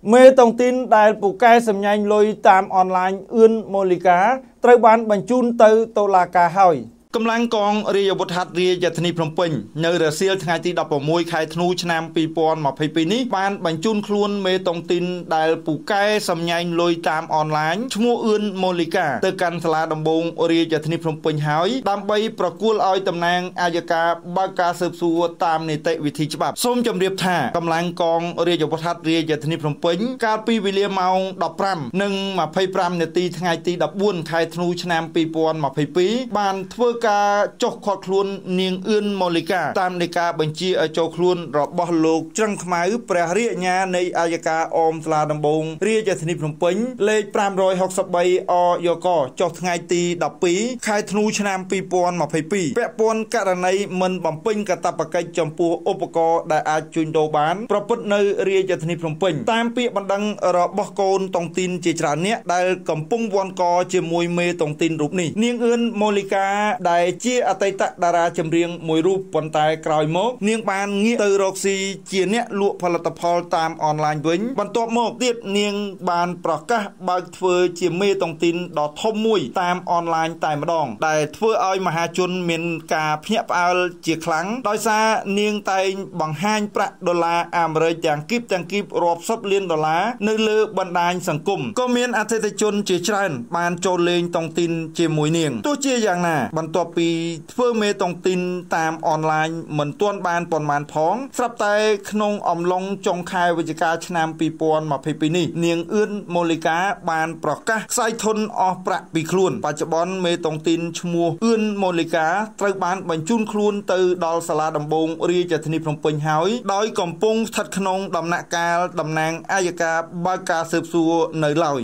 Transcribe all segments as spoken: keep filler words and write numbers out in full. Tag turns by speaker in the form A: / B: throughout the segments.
A: មេតុងទីនដែលពូកែសម្ញែងលុយតាមអនឡាញអឿនម៉ូលីកាត្រូវបានបញ្ជូនទៅតុលាការហើយកម្លាំងកងរាជអាវុធហត្ថរាជធានីភ្នំពេញនៅរសៀលថ្ងៃទីដប់ប្រាំមួយខែធ្នូឆ្នាំពីរពាន់ម្ភៃពីរនេះបានបញ្ជូនខ្លួនមេតុងទីនដែលពូកែសម្ញែងលុយតាមអនឡាញឈ្មោះអឿនម៉ូលីកាទៅកាន់សាលាដំបងរាជធានីភ្នំពេញហើយដើម្បីប្រគល់ឲ្យតំណាងអាយកាបើកការស៊ើបសួរតាមនីតិវិធីច្បាប់សូមជម្រាបថាកម្លាំងកងរាជអាវុធហត្ថរាជធានីភ្នំពេញកាលពីវេលាម៉ោងដប់ប្រាំនិងម្ភៃប្រាំនាទីថ្ងៃទីដប់បួនខែធ្នូឆ្នាំពីរពាន់ម្ភៃពីរបានធ្វើការចុះឃាត់ខ្លួននាងអឿនម៉ូលីកាតាមនៃការបញ្ជាឲ្យចូលខ្លួនរបស់លោកច្រឹងខ្មៅព្រះរាជអាជ្ញានៃអាយកាអមសាលាដំបងរាជធានីភ្នំពេញលេខប្រាំរយហកសិបបីអយកចុះថ្ងៃទីដប់ពីរខែធ្នូឆ្នាំពីរពាន់ម្ភៃពីរពាក់ព័ន្ធករណីមិនបំពេញកាតព្វកិច្ចចំពោះឧបករណ៍ដែលអាចជួញដូរបានប្រព្រឹត្តនៅរាជធានីភ្នំពេញតាមពាក្យបណ្ដឹងរបស់កូនតុងទីនជាច្រើនអ្នកដែលកំពុងវាន់កជាមួយមេតុងទីនរូបនេះនាងអឿនម៉ូលីកាដែលជាអតីតតារាចម្រៀងមួយរូបប៉ុន្តែក្រោយមកនាងបានងាកទៅរកស៊ីជាអ្នកលក់ផលិតផលតាមអនឡាញវិញបន្ទាប់មកទៀតនាងបានប្រកាសបើកធ្វើជាមេតុងទីនដ៏ធំមួយតាមអនឡាញតែម្ដងដែលធ្វើឲ្យមហាជនមានការភ្ញាក់ផ្អើលជាខ្លាំងដោយសារនាងតែងបង្ហាញប្រាក់ដុល្លារអាមេរិកទាំងគីបទាំងគីបរាប់សិបលានដុល្លារនៅលើបណ្ដាញសង្គមក៏មានអតិថិជនជាច្រើនបានចូលលេងតុងទីនជាមួយនាងទោះជាយ៉ាងណាបន្ទាប់ពីធ្វើមេតុងទីនតាមអនឡាញមិនទាន់បានប៉ុន្មានផងស្រាប់តែក្នុងអំឡុងចុងខែវិច្ឆិកាឆ្នាំពីរពាន់ម្ភៃពីរនេះនាងអឿនម៉ូលីកាបានប្រកាសខ្សែធនអស់ប្រាក់ពីខ្លួនបច្ចុប្បន្នមេតុងទីនឈ្មោះអឿនម៉ូលីកាត្រូវបានបញ្ជូនខ្លួនទៅដល់សាលាដំបងរាជធានីភ្នំពេញហើយដោយកំពុងស្ថិតក្នុងដំណាក់កាលតំណាងអាយកាបើកការស៊ើបសួរនៅឡើយ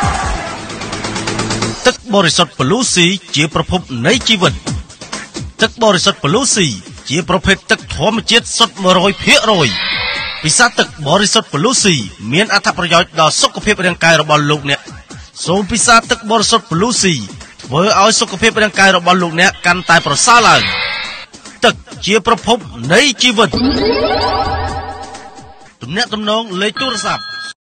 B: ទឹកបរិសុទ្ធប្លូស៊ីជាប្រភពនៃជីវិតទឹកបរិសុទ្ធប្លូស៊ីជាប្រភេទទឹកធម្មជាតិសុទ្ធ មួយរយភាគរយ ពិសាទឹកបរិសុទ្ធប្លូស៊ីមានអត្ថប្រយោជន៍ដល់សុខភាពរាងកាយរបស់លោកអ្នកសូមពិសាទឹកបរិសុទ្ធប្លូស៊ីធ្វើឲ្យសុខភាពរាងកាយរបស់លោកអ្នកកាន់តែប្រសើរឡើងទឹកជាប្រភពនៃជីវិតទំនាក់ទំនងលេខទូរស័ព្ទ